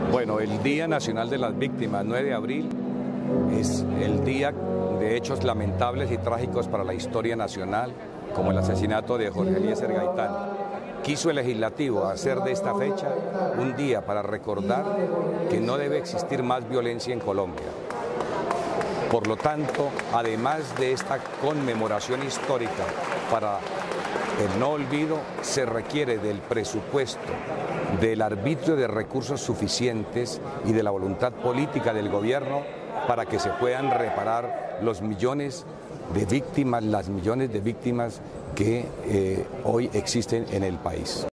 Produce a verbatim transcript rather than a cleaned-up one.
Bueno, el Día Nacional de las Víctimas, nueve de abril, es el día de hechos lamentables y trágicos para la historia nacional, como el asesinato de Jorge Eliezer Gaitán. Quiso el legislativo hacer de esta fecha un día para recordar que no debe existir más violencia en Colombia. Por lo tanto, además de esta conmemoración histórica para el no olvido, se requiere del presupuesto, del arbitrio de recursos suficientes y de la voluntad política del gobierno para que se puedan reparar los millones de víctimas, las millones de víctimas que eh, hoy existen en el país.